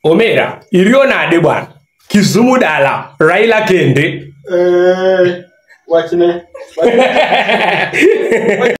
Omera, iriona adebwan. Kisumu dala, Raila kende. Wachne.